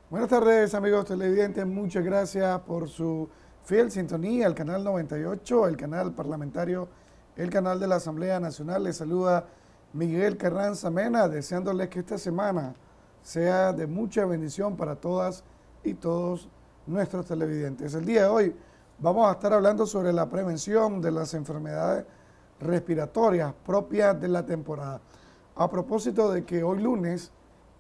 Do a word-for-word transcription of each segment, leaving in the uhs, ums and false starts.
Buenas tardes, amigos televidentes. Muchas gracias por su fiel sintonía al canal noventa y ocho, el canal parlamentario, el canal de la Asamblea Nacional. Les saluda Miguel Carranza Mena, deseándoles que esta semana sea de mucha bendición para todas y todos nuestros televidentes. El día de hoy vamos a estar hablando sobre la prevención de las enfermedades respiratorias propias de la temporada. A propósito de que hoy lunes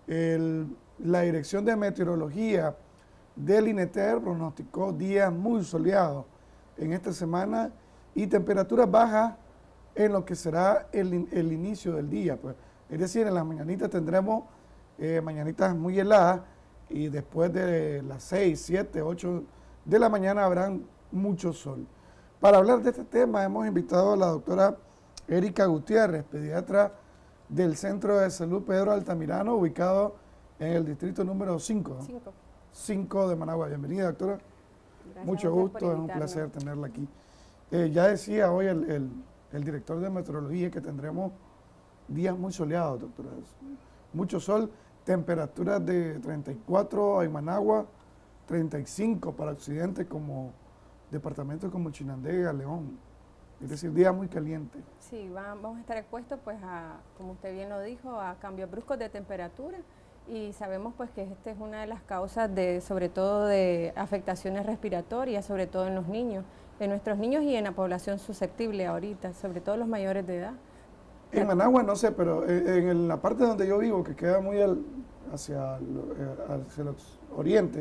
el la Dirección de Meteorología del INETER pronosticó días muy soleados en esta semana y temperaturas bajas en lo que será el, el inicio del día. Pues. Es decir, en las mañanitas tendremos eh, mañanitas muy heladas y después de las seis, siete, ocho de la mañana habrán mucho sol. Para hablar de este tema hemos invitado a la doctora Erika Gutiérrez, pediatra del Centro de Salud Pedro Altamirano, ubicado en el distrito número cinco, cinco. cinco de Managua. Bienvenida, doctora. Gracias. Mucho gusto, es un placer tenerla aquí. Eh, ya decía hoy el, el, el director de meteorología que tendremos días muy soleados, doctora. Mucho sol, temperaturas de treinta y cuatro en Managua, treinta y cinco para occidente como departamentos como Chinandega, León. Es decir, días muy calientes. Sí, va, vamos a estar expuestos, pues, a, como usted bien lo dijo, a cambios bruscos de temperatura. Y sabemos pues que esta es una de las causas de, sobre todo de afectaciones respiratorias, sobre todo en los niños, en nuestros niños y en la población susceptible ahorita, sobre todo los mayores de edad. En Managua no sé, pero en, en la parte donde yo vivo, que queda muy al, hacia, hacia el oriente,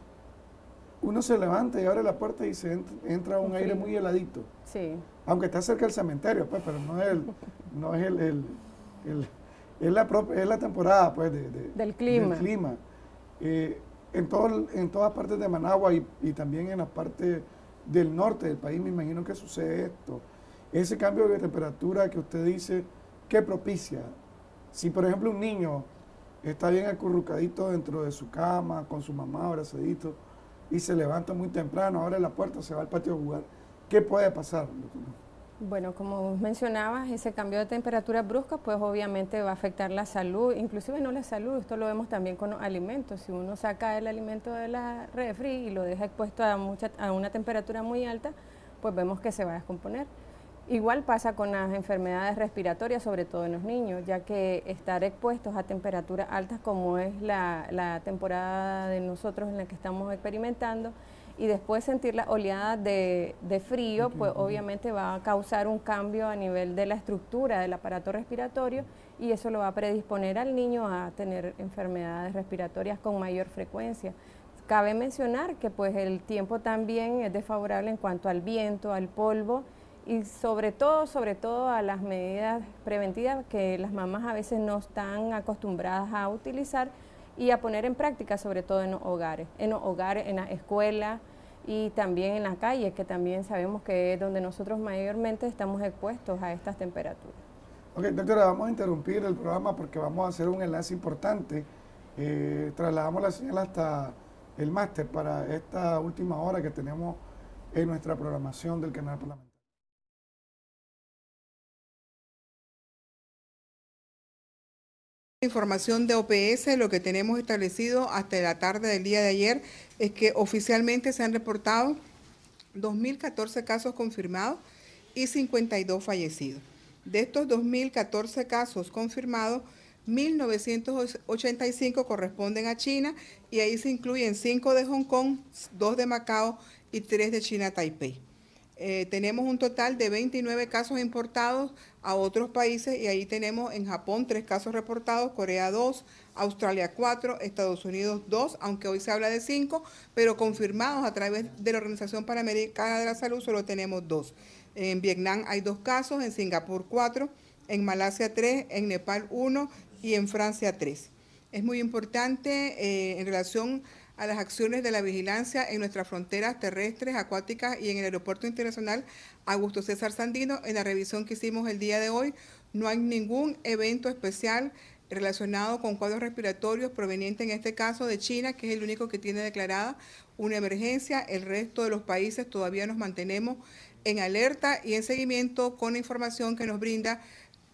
uh-huh. uno se levanta y abre la puerta y se entra, entra un, un aire muy heladito. Sí. Aunque está cerca del cementerio, pues, pero no es el, no es el, el, el Es la, es la temporada pues, de, de, del clima. Del clima. Eh, en, todo, en todas partes de Managua y, y también en la parte del norte del país me imagino que sucede esto. Ese cambio de temperatura que usted dice, ¿qué propicia? Si por ejemplo un niño está bien acurrucadito dentro de su cama, con su mamá abrazadito, y se levanta muy temprano, abre la puerta, se va al patio a jugar, ¿qué puede pasar, doctor? Bueno, como mencionabas, ese cambio de temperatura brusca, pues obviamente va a afectar la salud, inclusive no la salud, esto lo vemos también con los alimentos. Si uno saca el alimento de la refri y lo deja expuesto a, mucha, a una temperatura muy alta, pues vemos que se va a descomponer. Igual pasa con las enfermedades respiratorias, sobre todo en los niños, ya que estar expuestos a temperaturas altas como es la, la temporada de nosotros en la que estamos experimentando, y después sentir la oleada de, de frío, okay, pues okay. obviamente va a causar un cambio a nivel de la estructura del aparato respiratorio y eso lo va a predisponer al niño a tener enfermedades respiratorias con mayor frecuencia. Cabe mencionar que pues el tiempo también es desfavorable en cuanto al viento, al polvo y sobre todo, sobre todo a las medidas preventivas que las mamás a veces no están acostumbradas a utilizar y a poner en práctica, sobre todo en los hogares, en los hogares, en las escuelas y también en la calle, que también sabemos que es donde nosotros mayormente estamos expuestos a estas temperaturas. Ok, doctora, vamos a interrumpir el programa porque vamos a hacer un enlace importante. Eh, trasladamos la señal hasta el máster para esta última hora que tenemos en nuestra programación del canal parlamentario. Información de O P S, lo que tenemos establecido hasta la tarde del día de ayer es que oficialmente se han reportado dos mil catorce casos confirmados y cincuenta y dos fallecidos. De estos dos mil catorce casos confirmados, mil novecientos ochenta y cinco corresponden a China y ahí se incluyen cinco de Hong Kong, dos de Macao y tres de China Taipei. Eh, tenemos un total de veintinueve casos importados a otros países y ahí tenemos en Japón tres casos reportados, Corea dos, Australia cuatro, Estados Unidos dos, aunque hoy se habla de cinco, pero confirmados a través de la Organización Panamericana de la Salud solo tenemos dos. En Vietnam hay dos casos, en Singapur cuatro, en Malasia tres, en Nepal uno y en Francia tres. Es muy importante eh, en relación a las acciones de la vigilancia en nuestras fronteras terrestres, acuáticas y en el Aeropuerto Internacional Augusto César Sandino. En la revisión que hicimos el día de hoy, no hay ningún evento especial relacionado con cuadros respiratorios provenientes en este caso de China, que es el único que tiene declarada una emergencia. El resto de los países todavía nos mantenemos en alerta y en seguimiento con la información que nos brinda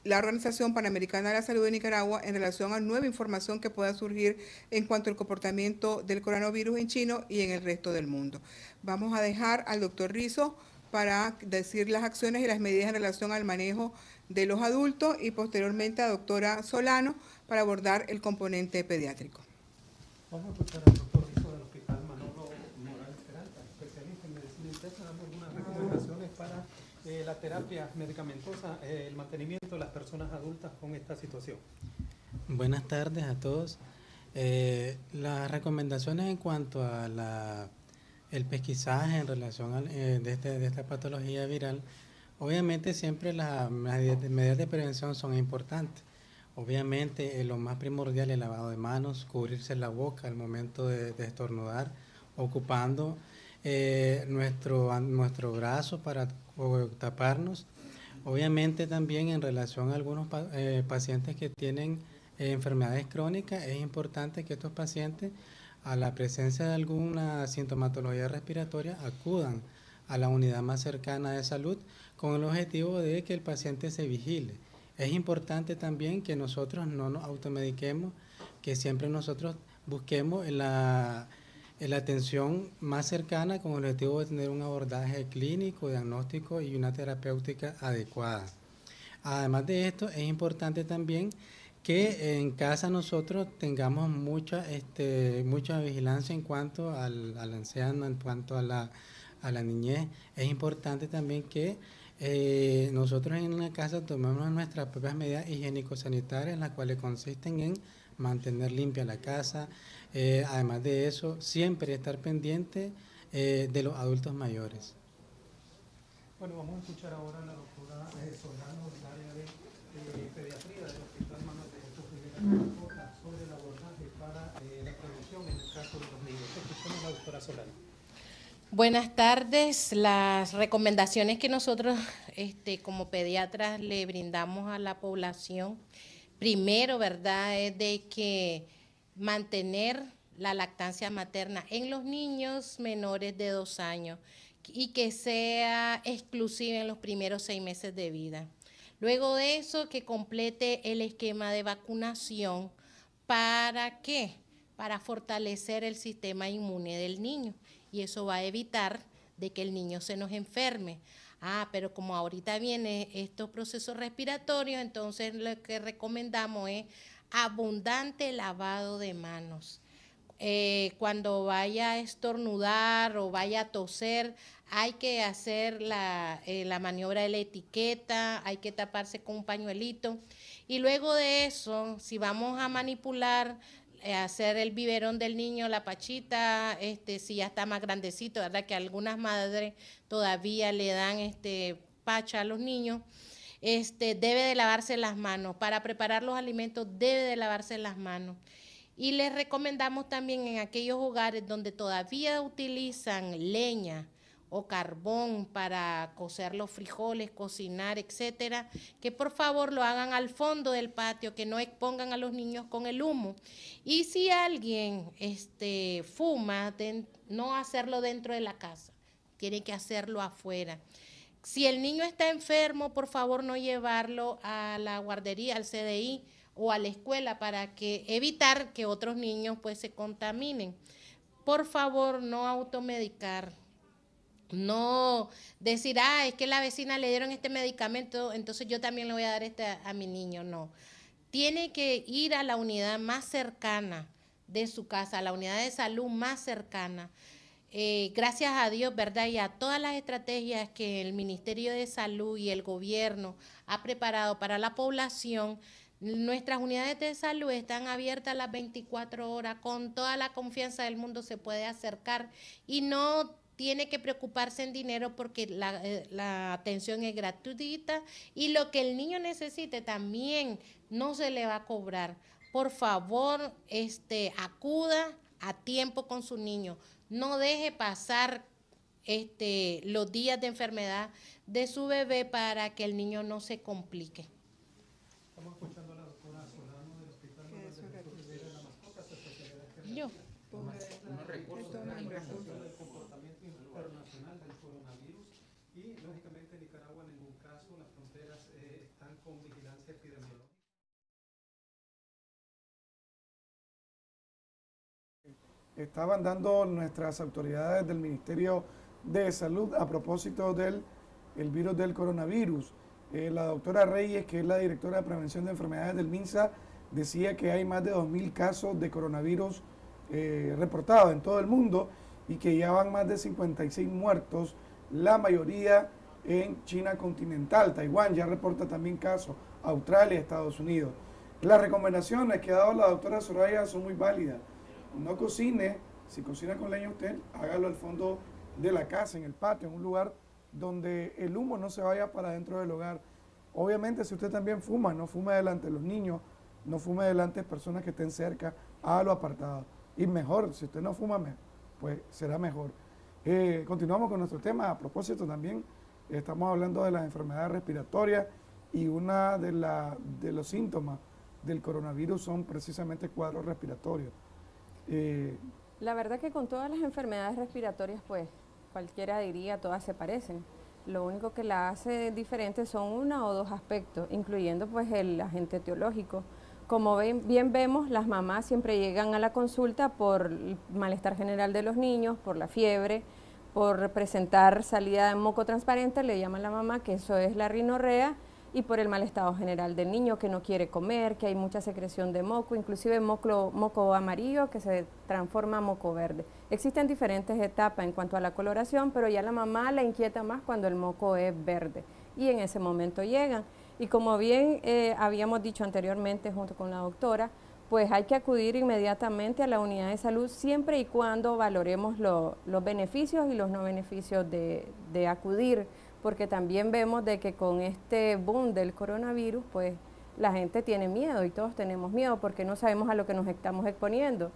la Organización Panamericana de la Salud de Nicaragua en relación a nueva información que pueda surgir en cuanto al comportamiento del coronavirus en China y en el resto del mundo. Vamos a dejar al doctor Rizo para decir las acciones y las medidas en relación al manejo de los adultos y posteriormente a la doctora Solano para abordar el componente pediátrico. Vamos a escuchar al doctor Rizo del Hospital Manolo Morales Peralta, especialista en medicina interna, dando algunas recomendaciones para eh, la terapia medicamentosa, eh, el mantenimiento de las personas adultas con esta situación. Buenas tardes a todos. Eh, las recomendaciones en cuanto a la, el pesquisaje en relación a eh, de, este, de esta patología viral, obviamente siempre las medidas de prevención son importantes. Obviamente eh, lo más primordial es el lavado de manos, cubrirse la boca al momento de, de estornudar, ocupando eh, nuestro, nuestro brazo para o, taparnos. Obviamente también en relación a algunos pa eh, pacientes que tienen eh, enfermedades crónicas, es importante que estos pacientes a la presencia de alguna sintomatología respiratoria acudan a la unidad más cercana de salud con el objetivo de que el paciente se vigile. Es importante también que nosotros no nos automediquemos, que siempre nosotros busquemos la, la atención más cercana con el objetivo de tener un abordaje clínico, diagnóstico y una terapéutica adecuada. Además de esto, es importante también que en casa nosotros tengamos mucha, este, mucha vigilancia en cuanto al, al anciano, en cuanto a la, a la niñez. Es importante también que Eh, nosotros en la casa tomamos nuestras propias medidas higiénico-sanitarias, las cuales consisten en mantener limpia la casa, eh, además de eso, siempre estar pendiente eh, de los adultos mayores. Bueno, vamos a escuchar ahora a la doctora eh, Solano del área de eh, pediatría del Hospital Manuel de Jesús Rivera sobre el abordaje para eh, la prevención en el caso de los niños. Escuchemos a la doctora Solano. Buenas tardes. Las recomendaciones que nosotros este, como pediatras le brindamos a la población, primero, ¿verdad?, es de que mantener la lactancia materna en los niños menores de dos años y que sea exclusiva en los primeros seis meses de vida. Luego de eso, que complete el esquema de vacunación. ¿Para qué? Para fortalecer el sistema inmune del niño. Y eso va a evitar de que el niño se nos enferme. Ah, pero como ahorita vienen estos procesos respiratorios, entonces lo que recomendamos es abundante lavado de manos. Eh, cuando vaya a estornudar o vaya a toser, hay que hacer la, eh, la maniobra de la etiqueta, hay que taparse con un pañuelito. Y luego de eso, si vamos a manipular, hacer el biberón del niño, la pachita, este, si ya está más grandecito, ¿verdad? Que algunas madres todavía le dan este, pacha a los niños, este, debe de lavarse las manos. Para preparar los alimentos debe de lavarse las manos. Y les recomendamos también en aquellos hogares donde todavía utilizan leña o carbón para cocer los frijoles, cocinar, etcétera, que por favor lo hagan al fondo del patio, que no expongan a los niños con el humo. Y si alguien este, fuma, de, no hacerlo dentro de la casa, tiene que hacerlo afuera. Si el niño está enfermo, por favor no llevarlo a la guardería, al C D I o a la escuela para que evitar que otros niños pues se contaminen. Por favor, no automedicar. No decir, ah, es que la vecina le dieron este medicamento, entonces yo también le voy a dar este a, a mi niño. No. Tiene que ir a la unidad más cercana de su casa, a la unidad de salud más cercana. Eh, gracias a Dios, ¿verdad? Y a todas las estrategias que el Ministerio de Salud y el gobierno ha preparado para la población, nuestras unidades de salud están abiertas las veinticuatro horas, con toda la confianza del mundo se puede acercar y no tiene que preocuparse en dinero porque la, eh, la atención es gratuita y lo que el niño necesite también no se le va a cobrar. Por favor, este, acuda a tiempo con su niño. No deje pasar este, los días de enfermedad de su bebé para que el niño no se complique. Estamos escuchando a la doctora Solano del Hospital Manuel de Jesús Rivera de la Mascota, su especialidad es Yo. unos recursos de la Organización del Comportamiento Internacional del Coronavirus Y, lógicamente, en Nicaragua en ningún caso, las fronteras eh, están con vigilancia epidemiológica. Estaban dando nuestras autoridades del Ministerio de Salud a propósito del el virus del coronavirus. Eh, la doctora Reyes, que es la directora de Prevención de Enfermedades del MINSA, decía que hay más de dos mil casos de coronavirus eh, reportados en todo el mundo y que ya van más de cincuenta y seis muertos, la mayoría en China continental. Taiwán ya reporta también casos, Australia, Estados Unidos. Las recomendaciones que ha dado la doctora Soraya son muy válidas. No cocine, si cocina con leña usted, hágalo al fondo de la casa, en el patio, en un lugar donde el humo no se vaya para dentro del hogar. Obviamente, si usted también fuma, no fume delante de los niños, no fume delante de personas que estén cerca, hágalo apartado. Y mejor, si usted no fuma, pues será mejor. Eh, continuamos con nuestro tema. A propósito también, estamos hablando de las enfermedades respiratorias y una de, la, de los síntomas del coronavirus son precisamente cuadros respiratorios. Eh, La verdad que con todas las enfermedades respiratorias, pues cualquiera diría, todas se parecen. Lo único que la hace diferente son uno o dos aspectos, incluyendo pues el agente etiológico. Como ven, bien vemos, las mamás siempre llegan a la consulta por el malestar general de los niños, por la fiebre, por presentar salida de moco transparente, le llama a la mamá que eso es la rinorrea, y por el mal estado general del niño, que no quiere comer, que hay mucha secreción de moco, inclusive moco, moco amarillo que se transforma en moco verde. Existen diferentes etapas en cuanto a la coloración, pero ya la mamá la inquieta más cuando el moco es verde, y en ese momento llegan. Y como bien eh, habíamos dicho anteriormente junto con la doctora, pues hay que acudir inmediatamente a la unidad de salud siempre y cuando valoremos lo, los beneficios y los no beneficios de, de acudir, porque también vemos de que con este boom del coronavirus, pues la gente tiene miedo y todos tenemos miedo porque no sabemos a lo que nos estamos exponiendo.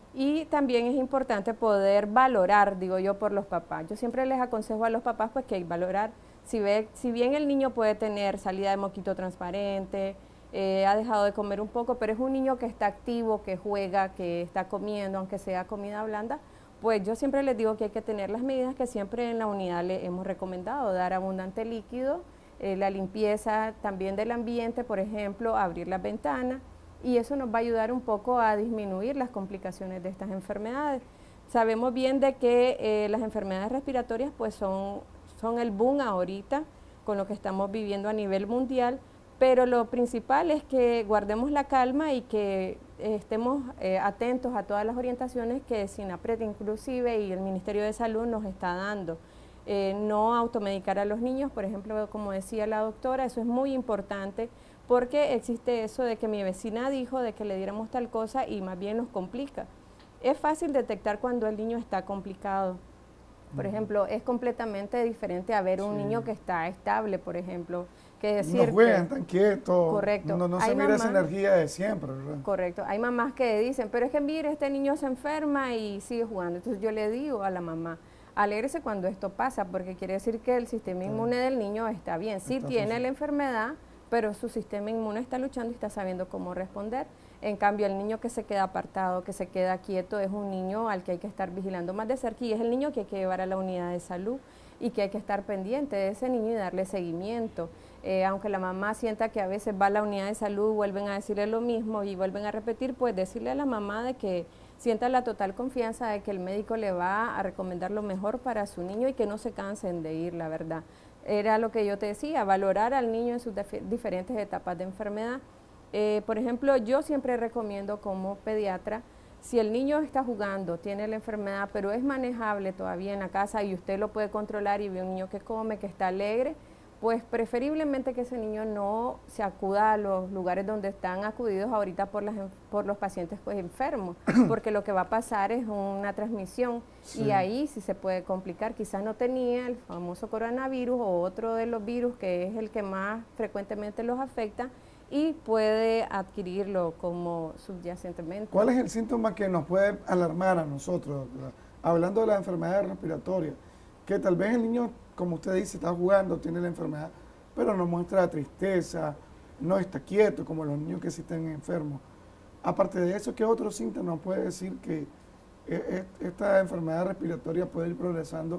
Y también es importante poder valorar, digo yo, por los papás. Yo siempre les aconsejo a los papás pues que hay que valorar, si, ve, si bien el niño puede tener salida de moquito transparente, eh, ha dejado de comer un poco, pero es un niño que está activo, que juega, que está comiendo, aunque sea comida blanda, pues yo siempre les digo que hay que tener las medidas que siempre en la unidad le hemos recomendado, dar abundante líquido, eh, la limpieza también del ambiente, por ejemplo, abrir las ventanas, y eso nos va a ayudar un poco a disminuir las complicaciones de estas enfermedades. Sabemos bien de que eh, las enfermedades respiratorias pues son, son el boom ahorita con lo que estamos viviendo a nivel mundial, pero lo principal es que guardemos la calma y que eh, estemos eh, atentos a todas las orientaciones que SINAPRED inclusive y el Ministerio de Salud nos está dando. Eh, no automedicar a los niños, por ejemplo, como decía la doctora, eso es muy importante porque existe eso de que mi vecina dijo de que le diéramos tal cosa y más bien nos complica. Es fácil detectar cuando el niño está complicado. Por ejemplo, es completamente diferente a ver un sí. niño que está estable, por ejemplo, que decir no juegan tan quietos, correcto. no, no se mira esa energía de siempre, ¿verdad? Correcto, hay mamás que dicen, pero es que mire, este niño se enferma y sigue jugando. Entonces yo le digo a la mamá, alégrese cuando esto pasa, porque quiere decir que el sistema inmune del niño está bien. Sí está tiene funcionando la enfermedad, pero su sistema inmune está luchando y está sabiendo cómo responder. En cambio, el niño que se queda apartado, que se queda quieto, es un niño al que hay que estar vigilando más de cerca y es el niño que hay que llevar a la unidad de salud y que hay que estar pendiente de ese niño y darle seguimiento. Eh, aunque la mamá sienta que a veces va a la unidad de salud, vuelven a decirle lo mismo y vuelven a repetir, pues decirle a la mamá de que sienta la total confianza de que el médico le va a recomendar lo mejor para su niño y que no se cansen de ir, la verdad. Era lo que yo te decía, valorar al niño en sus diferentes etapas de enfermedad. Eh, por ejemplo, yo siempre recomiendo como pediatra, si el niño está jugando, tiene la enfermedad, pero es manejable todavía en la casa y usted lo puede controlar y ve un niño que come, que está alegre, pues preferiblemente que ese niño no se acuda a los lugares donde están acudidos ahorita por, las, por los pacientes pues, enfermos, porque lo que va a pasar es una transmisión sí. y ahí sí se puede complicar. Quizás no tenía el famoso coronavirus o otro de los virus que es el que más frecuentemente los afecta y puede adquirirlo como subyacentemente. ¿Cuál es el síntoma que nos puede alarmar a nosotros, doctora? Hablando de las enfermedades respiratorias, que tal vez el niño, como usted dice, está jugando, tiene la enfermedad, pero no muestra tristeza, no está quieto, como los niños que sí están enfermos. Aparte de eso, ¿qué otros síntomas puede decir que esta enfermedad respiratoria puede ir progresando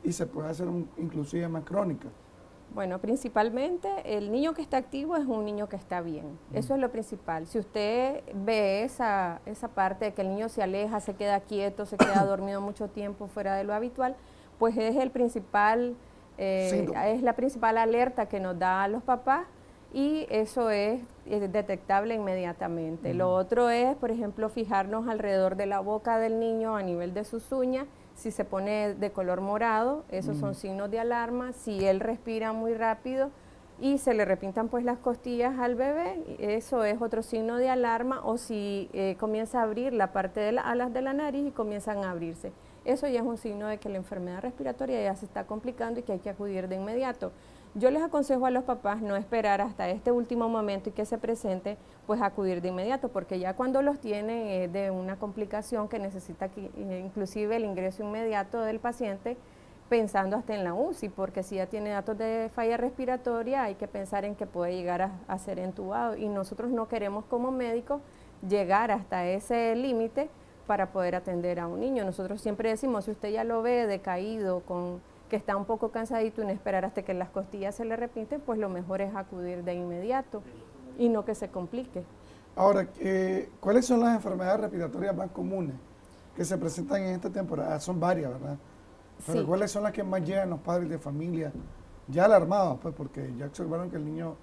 y se puede hacer un, inclusive más crónica. Bueno, principalmente el niño que está activo es un niño que está bien. Mm. Eso es lo principal. Si usted ve esa, esa parte de que el niño se aleja, se queda quieto, se queda dormido mucho tiempo fuera de lo habitual, pues es el principal, eh, es la principal alerta que nos da a los papás y eso es, es detectable inmediatamente. Mm. Lo otro es, por ejemplo, fijarnos alrededor de la boca del niño a nivel de sus uñas. Si se pone de color morado, esos mm. son signos de alarma. Si él respira muy rápido y se le repintan pues las costillas al bebé, eso es otro signo de alarma. O si eh, comienza a abrir la parte de las alas de la nariz y comienzan a abrirse. Eso ya es un signo de que la enfermedad respiratoria ya se está complicando y que hay que acudir de inmediato. Yo les aconsejo a los papás no esperar hasta este último momento y que se presente, pues acudir de inmediato, porque ya cuando los tienen es de una complicación que necesita que, inclusive el ingreso inmediato del paciente, pensando hasta en la U C I, porque si ya tiene datos de falla respiratoria hay que pensar en que puede llegar a, a ser entubado y nosotros no queremos como médicos llegar hasta ese límite para poder atender a un niño. Nosotros siempre decimos, si usted ya lo ve decaído, con que está un poco cansadito y no esperar hasta que las costillas se le repinten, pues lo mejor es acudir de inmediato y no que se complique. Ahora, eh, ¿cuáles son las enfermedades respiratorias más comunes que se presentan en esta temporada? Son varias, ¿verdad? Pero sí. ¿Cuáles son las que más llegan los padres de familia ya alarmados? Pues porque ya observaron que el niño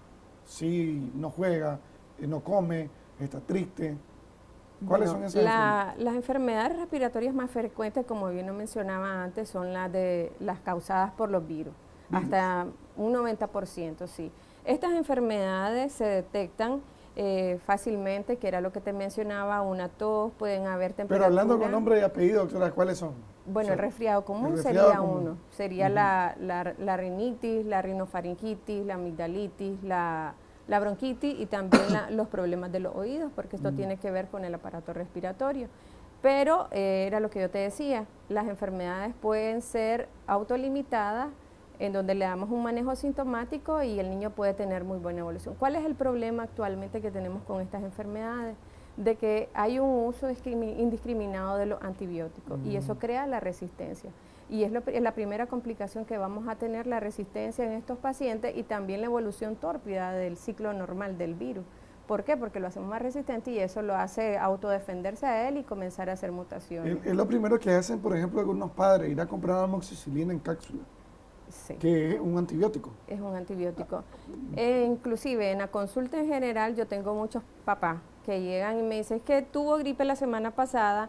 sí no juega, eh, no come, está triste. ¿Cuáles bueno, son esas la, enfermedades? Las enfermedades respiratorias más frecuentes, como bien lo mencionaba antes, son las de las causadas por los virus, virus. Hasta un noventa por ciento, sí. Estas enfermedades se detectan eh, fácilmente, que era lo que te mencionaba, una tos, pueden haber temperatura. Pero hablando con nombre y apellido, doctora, ¿cuáles son? Bueno, o sea, el resfriado común el resfriado sería común. uno, sería uh-huh. la, la, la rinitis, la rinofaringitis, la amigdalitis, la... la bronquitis y también la, los problemas de los oídos, porque esto mm. tiene que ver con el aparato respiratorio. Pero eh, era lo que yo te decía, las enfermedades pueden ser autolimitadas, en donde le damos un manejo sintomático y el niño puede tener muy buena evolución. ¿Cuál es el problema actualmente que tenemos con estas enfermedades? De que hay un uso indiscriminado de los antibióticos mm. y eso crea la resistencia. Y es, lo, es la primera complicación que vamos a tener, la resistencia en estos pacientes y también la evolución tórpida del ciclo normal del virus. ¿Por qué? Porque lo hacemos más resistente y eso lo hace autodefenderse a él y comenzar a hacer mutaciones. Es, es lo primero que hacen, por ejemplo, algunos padres, ir a comprar amoxicilina en cápsula, sí. que es un antibiótico. Es un antibiótico. E inclusive en la consulta en general yo tengo muchos papás que llegan y me dicen, es que tuvo gripe la semana pasada,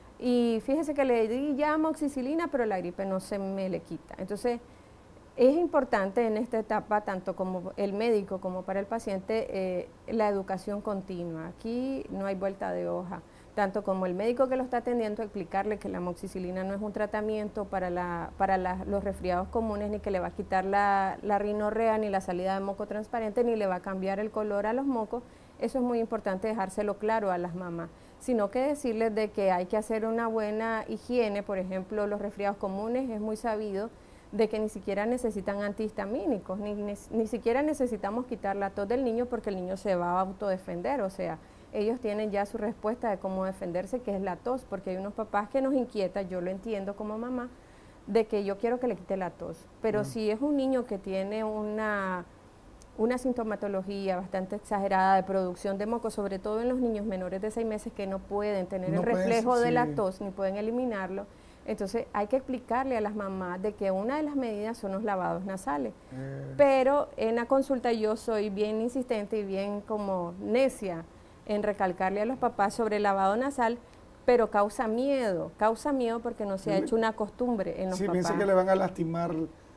y fíjese que le di ya amoxicilina, pero la gripe no se me le quita. Entonces, es importante en esta etapa, tanto como el médico como para el paciente, eh, la educación continua. Aquí no hay vuelta de hoja. Tanto como el médico que lo está atendiendo, explicarle que la amoxicilina no es un tratamiento para, la, para la, los resfriados comunes, ni que le va a quitar la, la rinorrea, ni la salida de moco transparente, ni le va a cambiar el color a los mocos. Eso es muy importante dejárselo claro a las mamás, sino que decirles de que hay que hacer una buena higiene. Por ejemplo, los resfriados comunes es muy sabido de que ni siquiera necesitan antihistamínicos, ni, ni, ni siquiera necesitamos quitar la tos del niño porque el niño se va a autodefender, o sea, ellos tienen ya su respuesta de cómo defenderse, que es la tos, porque hay unos papás que nos inquieta, yo lo entiendo como mamá, de que yo quiero que le quite la tos, pero uh-huh. si es un niño que tiene una... una sintomatología bastante exagerada de producción de moco, sobre todo en los niños menores de seis meses que no pueden tener no el reflejo puedes, de sí. la tos ni pueden eliminarlo. Entonces hay que explicarle a las mamás de que una de las medidas son los lavados nasales. Eh. Pero en la consulta yo soy bien insistente y bien como necia en recalcarle a los papás sobre el lavado nasal, pero causa miedo, causa miedo porque no se ha hecho una costumbre en los sí, papás. Sí, piensa que le van a lastimar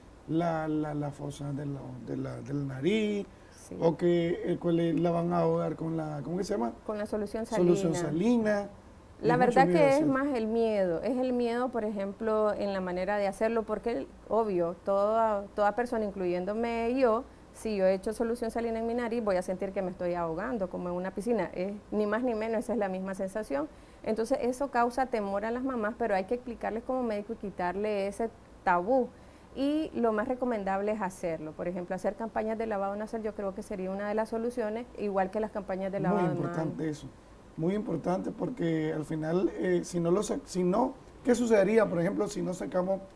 la, la, la fosa de la, de la, de la nariz, sí. o que eh, la van a ahogar con la, ¿cómo que se llama? Con la solución salina. Solución salina. La verdad que es más el miedo, es el miedo, por ejemplo, en la manera de hacerlo, porque, obvio, toda, toda persona, incluyéndome yo, si yo he hecho solución salina en mi nariz, voy a sentir que me estoy ahogando, como en una piscina. Es, ni más ni menos, esa es la misma sensación. Entonces, eso causa temor a las mamás, pero hay que explicarles como médico y quitarle ese tabú. Y lo más recomendable es hacerlo. Por ejemplo, hacer campañas de lavado nasal, yo creo que sería una de las soluciones, igual que las campañas de lavado de manos. Muy importante eso. Muy importante porque al final, eh, si no lo si no, ¿qué sucedería, por ejemplo, si no sacamos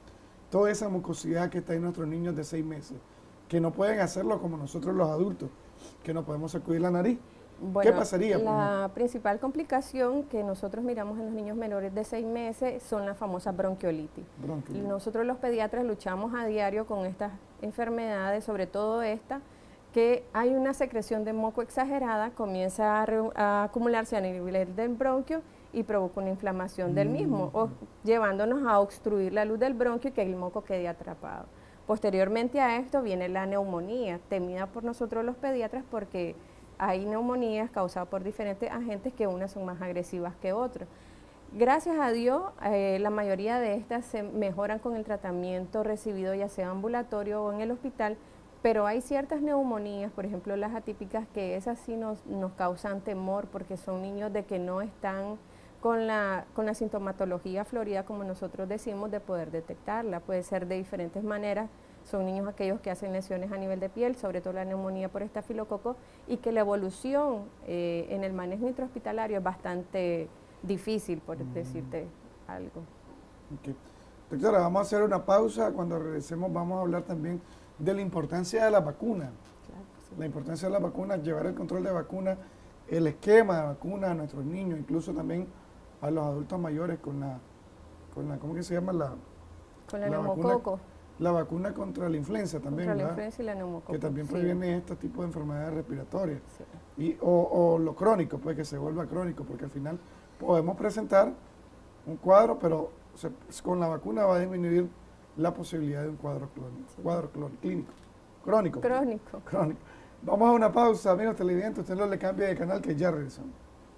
toda esa mucosidad que está en nuestros niños de seis meses, que no pueden hacerlo como nosotros los adultos, que no podemos sacudir la nariz. Bueno, ¿Qué pasaría? La principal complicación que nosotros miramos en los niños menores de seis meses son las famosas bronquiolitis. Bronquiolitis. Y nosotros los pediatras luchamos a diario con estas enfermedades, sobre todo esta, que hay una secreción de moco exagerada, comienza a, re, a acumularse a nivel del bronquio y provoca una inflamación mm. del mismo, o llevándonos a obstruir la luz del bronquio y que el moco quede atrapado. Posteriormente a esto viene la neumonía, temida por nosotros los pediatras porque hay neumonías causadas por diferentes agentes que unas son más agresivas que otras. Gracias a Dios, eh, la mayoría de estas se mejoran con el tratamiento recibido ya sea ambulatorio o en el hospital, pero hay ciertas neumonías, por ejemplo las atípicas, que esas sí nos, nos causan temor porque son niños de que no están con la, con la sintomatología florida, como nosotros decimos, de poder detectarla. Puede ser de diferentes maneras. Son niños aquellos que hacen lesiones a nivel de piel, sobre todo la neumonía por estafilococo, y que la evolución eh, en el manejo intrahospitalario es bastante difícil, por mm. decirte algo. Okay. Doctora, vamos a hacer una pausa. Cuando regresemos vamos a hablar también de la importancia de la vacuna. Claro, sí. La importancia de la vacuna, llevar el control de vacuna, el esquema de vacuna a nuestros niños, incluso también a los adultos mayores con la, con la ¿cómo que se llama? La, con la, la neumococo. Vacuna, la vacuna contra la influenza también, contra la ¿verdad? influenza y la neumococo. Que también previene sí. este tipo de enfermedades respiratorias. Sí. Y, o, o lo crónico, pues que se vuelva crónico, porque al final podemos presentar un cuadro, pero se, con la vacuna va a disminuir la posibilidad de un cuadro clónico, sí. cuadro clónico, clínico, crónico. Crónico. Crónico. Vamos a una pausa, amigos televidentes, usted no le cambie de canal que ya regresamos.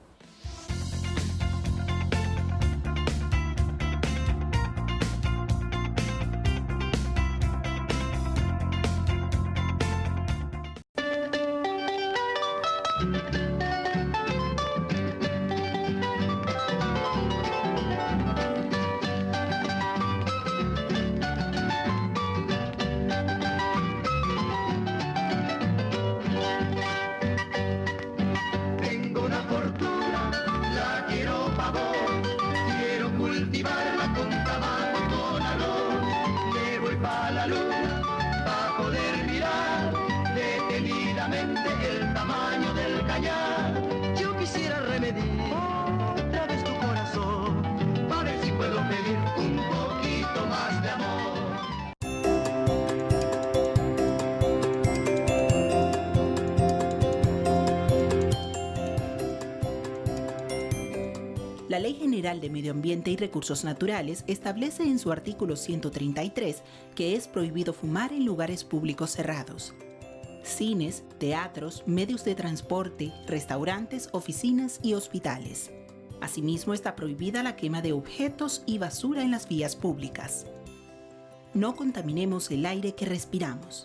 La Ley General de Medio Ambiente y Recursos Naturales establece en su artículo ciento treinta y tres que es prohibido fumar en lugares públicos cerrados. Cines, teatros, medios de transporte, restaurantes, oficinas y hospitales. Asimismo, está prohibida la quema de objetos y basura en las vías públicas. No contaminemos el aire que respiramos.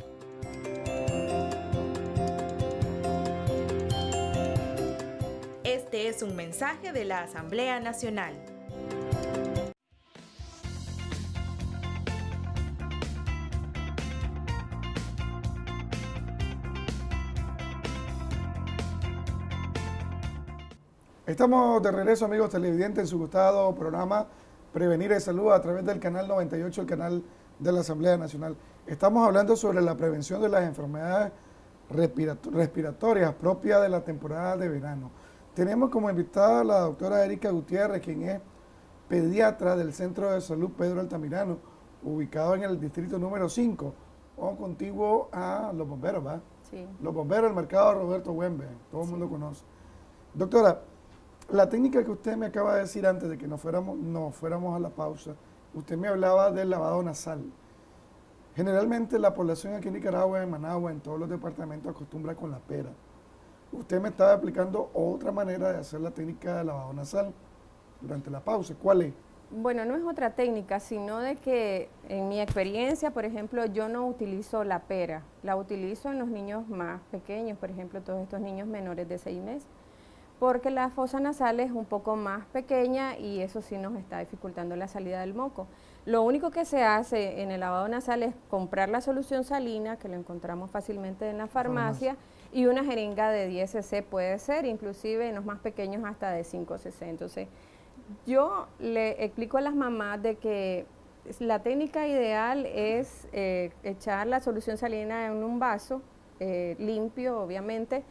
Este es un mensaje de la Asamblea Nacional. Estamos de regreso, amigos televidentes, en su gustado programa Prevenir es Salud a través del canal noventa y ocho, el canal de la Asamblea Nacional. Estamos hablando sobre la prevención de las enfermedades respiratorias propias de la temporada de verano. Tenemos como invitada a la doctora Erika Gutiérrez, quien es pediatra del Centro de Salud Pedro Altamirano, ubicado en el distrito número cinco, o contiguo a Los Bomberos, ¿va? Sí. Los Bomberos, el mercado Roberto Huembe, todo el sí. mundo conoce. Doctora, la técnica que usted me acaba de decir antes de que nos fuéramos, nos fuéramos a la pausa, usted me hablaba del lavado nasal. Generalmente la población aquí en Nicaragua, en Managua, en todos los departamentos, acostumbra con la pera. Usted me estaba explicando otra manera de hacer la técnica de lavado nasal durante la pausa. ¿Cuál es? Bueno, no es otra técnica, sino de que en mi experiencia, por ejemplo, yo no utilizo la pera, la utilizo en los niños más pequeños, por ejemplo, todos estos niños menores de seis meses, porque la fosa nasal es un poco más pequeña y eso sí nos está dificultando la salida del moco. Lo único que se hace en el lavado nasal es comprar la solución salina, que lo encontramos fácilmente en la farmacia, y una jeringa de diez cc puede ser, inclusive en los más pequeños hasta de cinco cc. Entonces, yo le explico a las mamás de que la técnica ideal es eh, echar la solución salina en un vaso, eh, limpio obviamente,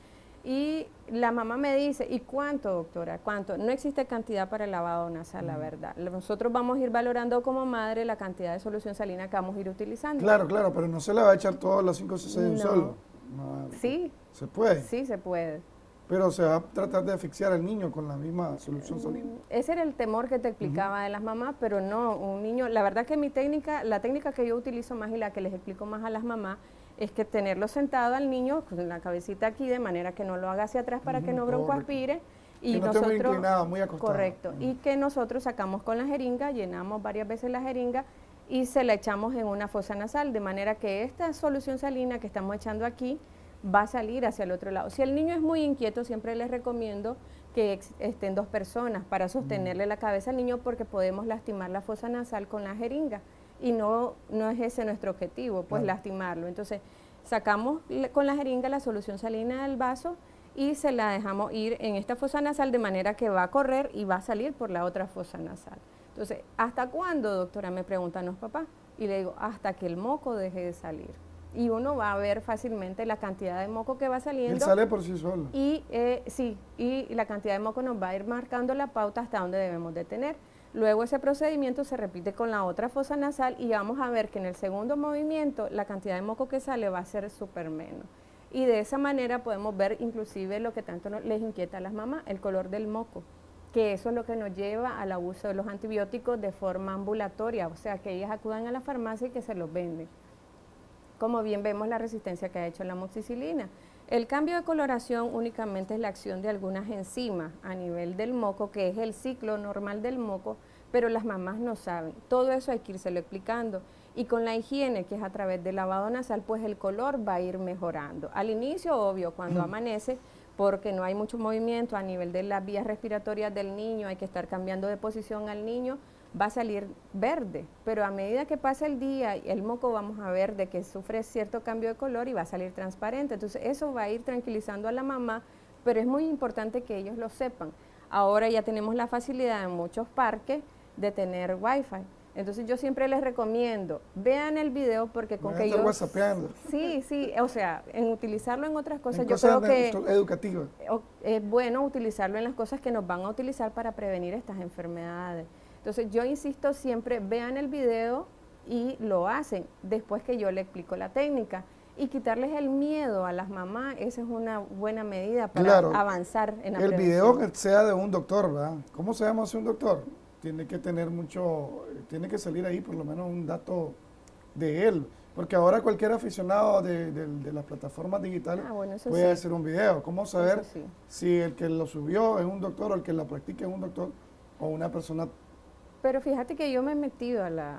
y la mamá me dice, ¿y cuánto, doctora? ¿Cuánto? No existe cantidad para el lavado nasal, la verdad. Nosotros vamos a ir valorando como madre la cantidad de solución salina que vamos a ir utilizando. Claro, claro, pero no se le va a echar todas las cinco cc de un No. solo. No, Sí. ¿Se puede? Sí, se puede. Pero se va a tratar de asfixiar al niño con la misma solución salina. Ese era el temor que te explicaba uh-huh. de las mamás, pero no, un niño, la verdad que mi técnica, la técnica que yo utilizo más y la que les explico más a las mamás, es que tenerlo sentado al niño con la cabecita aquí de manera que no lo haga hacia atrás para uh-huh, que no broncoaspire. Y no nosotros, muy inclinado, muy acostado. Correcto, uh-huh. y que nosotros sacamos con la jeringa, llenamos varias veces la jeringa y se la echamos en una fosa nasal, de manera que esta solución salina que estamos echando aquí va a salir hacia el otro lado. Si el niño es muy inquieto, siempre les recomiendo que estén dos personas para sostenerle la cabeza al niño, porque podemos lastimar la fosa nasal con la jeringa y no, no es ese nuestro objetivo, pues claro. lastimarlo. Entonces sacamos con la jeringa la solución salina del vaso y se la dejamos ir en esta fosa nasal, de manera que va a correr y va a salir por la otra fosa nasal. Entonces, ¿hasta cuándo, doctora? Me preguntan los papás, y le digo, hasta que el moco deje de salir. Y uno va a ver fácilmente la cantidad de moco que va saliendo. Él sale por sí solo. Y eh, sí, y la cantidad de moco nos va a ir marcando la pauta hasta donde debemos de tener. Luego ese procedimiento se repite con la otra fosa nasal y vamos a ver que en el segundo movimiento la cantidad de moco que sale va a ser súper menos. Y de esa manera podemos ver inclusive lo que tanto les inquieta a las mamás, el color del moco, que eso es lo que nos lleva al abuso de los antibióticos de forma ambulatoria, o sea, que ellas acudan a la farmacia y que se los venden. Como bien vemos la resistencia que ha hecho la amoxicilina. El cambio de coloración únicamente es la acción de algunas enzimas a nivel del moco, que es el ciclo normal del moco, pero las mamás no saben. Todo eso hay que írselo explicando. Y con la higiene, que es a través del lavado nasal, pues el color va a ir mejorando. Al inicio, obvio, cuando mm. amanece, porque no hay mucho movimiento a nivel de las vías respiratorias del niño, hay que estar cambiando de posición al niño, va a salir verde, pero a medida que pasa el día, el moco vamos a ver de que sufre cierto cambio de color y va a salir transparente. Entonces eso va a ir tranquilizando a la mamá, pero es muy importante que ellos lo sepan. Ahora ya tenemos la facilidad en muchos parques de tener wifi. Entonces yo siempre les recomiendo, vean el video, porque con que ellos... whatsappeando. Sí, sí, o sea, en utilizarlo en otras cosas, en yo cosas creo que educativas. Es bueno utilizarlo en las cosas que nos van a utilizar para prevenir estas enfermedades. Entonces yo insisto siempre, vean el video y lo hacen después que yo le explico la técnica. Y quitarles el miedo a las mamás, esa es una buena medida para claro, avanzar en la el prevención. video que sea de un doctor, ¿verdad? ¿Cómo se llama ese un doctor? Tiene que tener mucho, tiene que salir ahí por lo menos un dato de él. Porque ahora cualquier aficionado de, de, de las plataformas digitales ah, bueno, puede sí. hacer un video. ¿Cómo saber sí. si el que lo subió es un doctor o el que lo practica es un doctor o una persona? Pero fíjate que yo me he metido a, la,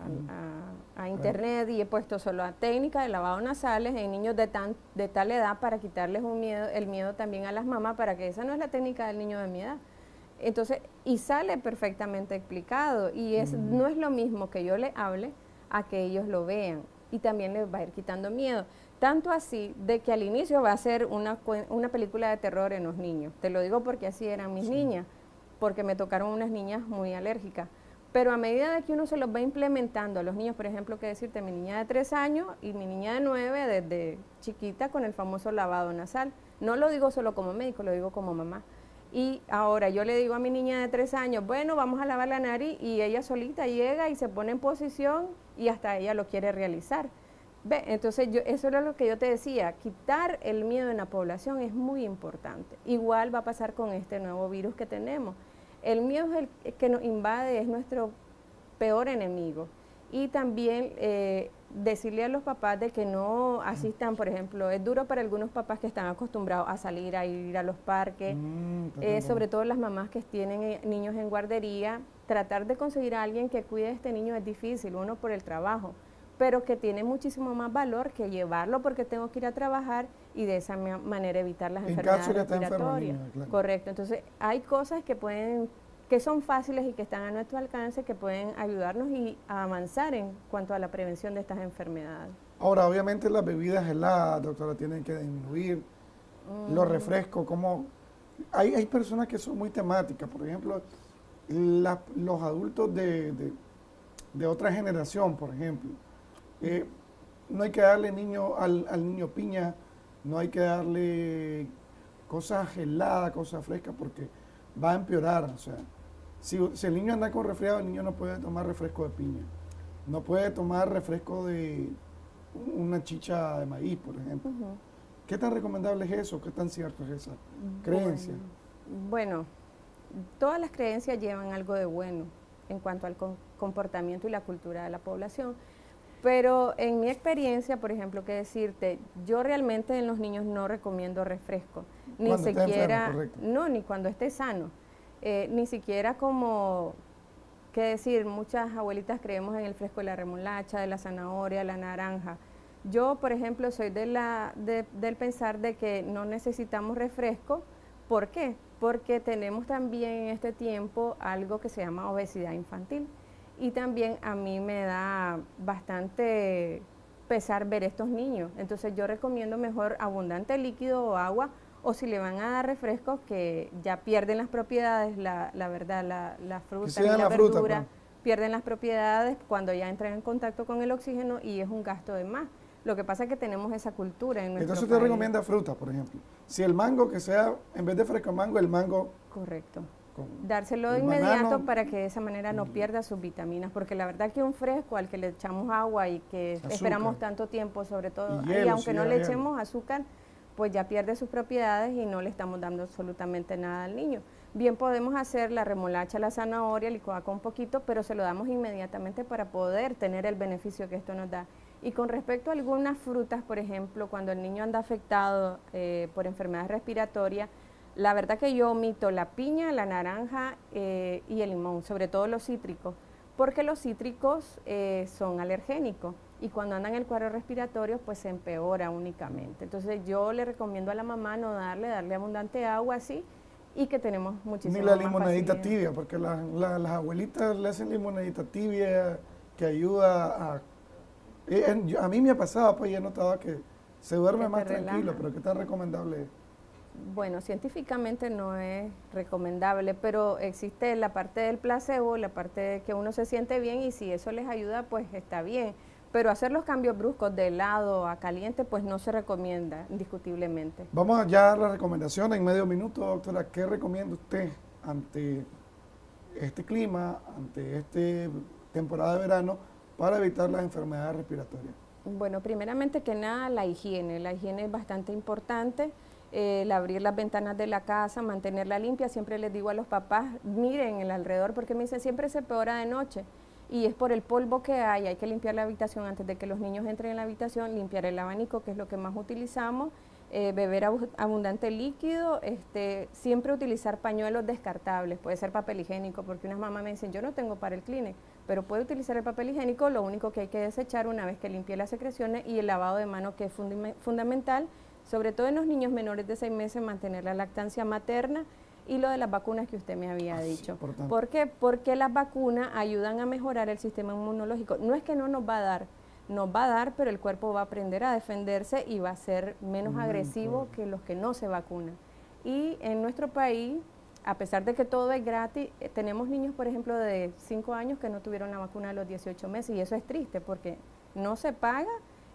a, a, a internet y he puesto solo a técnica de lavado nasales en niños de, tan, de tal edad para quitarles un miedo, el miedo también a las mamás, para que esa no es la técnica del niño de mi edad. Entonces, y sale perfectamente explicado, y es, mm. no es lo mismo que yo le hable a que ellos lo vean, y también les va a ir quitando miedo. Tanto así de que al inicio va a ser una, una película de terror en los niños. Te lo digo porque así eran mis sí. niñas, porque me tocaron unas niñas muy alérgicas. Pero a medida de que uno se los va implementando a los niños, por ejemplo, que decirte, mi niña de tres años y mi niña de nueve, desde chiquita, con el famoso lavado nasal. No lo digo solo como médico, lo digo como mamá. Y ahora yo le digo a mi niña de tres años, bueno, vamos a lavar la nariz, y ella solita llega y se pone en posición y hasta ella lo quiere realizar. ¿Ve? Entonces yo, eso era lo que yo te decía, quitar el miedo en la población es muy importante. Igual va a pasar con este nuevo virus que tenemos. El miedo es el que nos invade, es nuestro peor enemigo. Y también eh, decirle a los papás de que no asistan, por ejemplo, es duro para algunos papás que están acostumbrados a salir, a ir a los parques, mm, eh, sobre todo las mamás que tienen eh, niños en guardería, tratar de conseguir a alguien que cuide a este niño es difícil, uno por el trabajo, pero que tiene muchísimo más valor que llevarlo porque tengo que ir a trabajar y de esa manera evitar las en enfermedades caso que respiratorias. Enfermo, claro. Correcto, entonces hay cosas que pueden... que son fáciles y que están a nuestro alcance, que pueden ayudarnos y a avanzar en cuanto a la prevención de estas enfermedades. Ahora, obviamente las bebidas heladas, doctora, tienen que disminuir, mm. los refrescos, como... Hay, hay personas que son muy temáticas, por ejemplo, la, los adultos de, de, de otra generación, por ejemplo. Eh, no hay que darle niño al, al niño piña, no hay que darle cosas heladas, cosas frescas, porque va a empeorar. O sea, si, si el niño anda con resfriado, el niño no puede tomar refresco de piña, no puede tomar refresco de una chicha de maíz, por ejemplo. Uh-huh. ¿Qué tan recomendable es eso? ¿Qué tan cierto es esa creencia? Bueno, bueno, todas las creencias llevan algo de bueno en cuanto al comportamiento y la cultura de la población. Pero en mi experiencia, por ejemplo, que decirte, yo realmente en los niños no recomiendo refresco, ni siquiera, enfermo, no, ni cuando esté sano, eh, ni siquiera como, qué decir, muchas abuelitas creemos en el fresco de la remolacha, de la zanahoria, la naranja. Yo, por ejemplo, soy de la, de, del pensar de que no necesitamos refresco. ¿Por qué? Porque tenemos también en este tiempo algo que se llama obesidad infantil. Y también a mí me da bastante pesar ver estos niños. Entonces yo recomiendo mejor abundante líquido o agua, o si le van a dar refrescos que ya pierden las propiedades, la, la verdad, la, la fruta y la, la verdura, fruta, pierden las propiedades cuando ya entran en contacto con el oxígeno y es un gasto de más. Lo que pasa es que tenemos esa cultura en nuestro Entonces país. usted recomienda fruta, por ejemplo. Si el mango, que sea, en vez de fresco mango, el mango... Correcto. Dárselo de inmediato banano, para que de esa manera no pierda sus vitaminas, porque la verdad que un fresco al que le echamos agua y que azúcar. esperamos tanto tiempo, sobre todo, y, hielo, y aunque sí, no le echemos azúcar, pues ya pierde sus propiedades y no le estamos dando absolutamente nada al niño. Bien podemos hacer la remolacha, la zanahoria, licuada con un poquito, pero se lo damos inmediatamente para poder tener el beneficio que esto nos da. Y con respecto a algunas frutas, por ejemplo, cuando el niño anda afectado eh, por enfermedades respiratorias, la verdad que yo omito la piña, la naranja eh, y el limón, sobre todo los cítricos, porque los cítricos eh, son alergénicos y cuando andan en el cuadro respiratorio pues se empeora únicamente. Entonces yo le recomiendo a la mamá no darle, darle abundante agua así y que tenemos muchísimo Ni la limonadita tibia, porque la, la, las abuelitas le hacen limonadita tibia que ayuda a... Eh, a mí me ha pasado, pues ya he notado que se duerme que más tranquilo, pero ¿qué tan recomendable es? Bueno, científicamente no es recomendable, pero existe la parte del placebo, la parte de que uno se siente bien y si eso les ayuda, pues está bien. Pero hacer los cambios bruscos de helado a caliente, pues no se recomienda, indiscutiblemente. Vamos allá a la recomendación en medio minuto, doctora. ¿Qué recomienda usted ante este clima, ante esta temporada de verano, para evitar las enfermedades respiratorias? Bueno, primeramente que nada, la higiene. La higiene es bastante importante. Eh, el abrir las ventanas de la casa, mantenerla limpia. Siempre les digo a los papás, miren el alrededor, porque me dicen siempre se empeora de noche y es por el polvo que hay. Hay que limpiar la habitación antes de que los niños entren en la habitación, limpiar el abanico, que es lo que más utilizamos, eh, beber ab abundante líquido, este, siempre utilizar pañuelos descartables, puede ser papel higiénico, porque unas mamás me dicen, yo no tengo para el Kleenex, pero puede utilizar el papel higiénico, lo único que hay que desechar una vez que limpie las secreciones, y el lavado de manos, que es funda fundamental, sobre todo en los niños menores de seis meses, mantener la lactancia materna, y lo de las vacunas que usted me había ah, dicho. Sí, ¿por qué? Porque las vacunas ayudan a mejorar el sistema inmunológico. No es que no nos va a dar, nos va a dar, pero el cuerpo va a aprender a defenderse y va a ser menos mm, agresivo claro. que los que no se vacunan. Y en nuestro país, a pesar de que todo es gratis, eh, tenemos niños, por ejemplo, de cinco años que no tuvieron la vacuna a los dieciocho meses, y eso es triste porque no se paga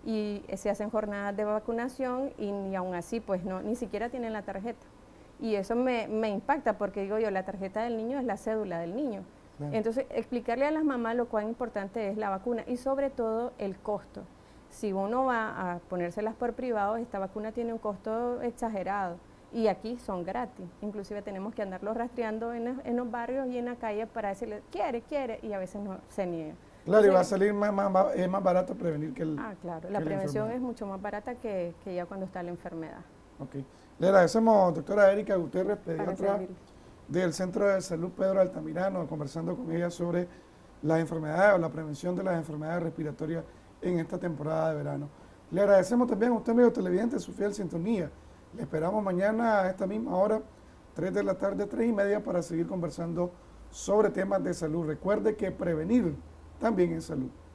y se hacen jornadas de vacunación y, y aún así pues no, ni siquiera tienen la tarjeta. Y eso me, me impacta porque digo yo, la tarjeta del niño es la cédula del niño. Claro. Entonces, explicarle a las mamás lo cuán importante es la vacuna y sobre todo el costo. Si uno va a ponérselas por privado, esta vacuna tiene un costo exagerado y aquí son gratis. Inclusive tenemos que andarlos rastreando en, en los barrios y en la calle para decirle, quiere, quiere, y a veces no se niega. Claro, Entonces, y va a salir más, más, es más barato prevenir que el Ah, claro, la prevención la es mucho más barata que, que ya cuando está la enfermedad. Ok. Le agradecemos, doctora Erika Gutiérrez, pediatra del Centro de Salud Pedro Altamirano, conversando con ella sobre las enfermedades o la prevención de las enfermedades respiratorias en esta temporada de verano. Le agradecemos también a usted, amigo televidente, su fiel sintonía. Le esperamos mañana a esta misma hora, tres de la tarde, tres y media, para seguir conversando sobre temas de salud. Recuerde que prevenir también es salud.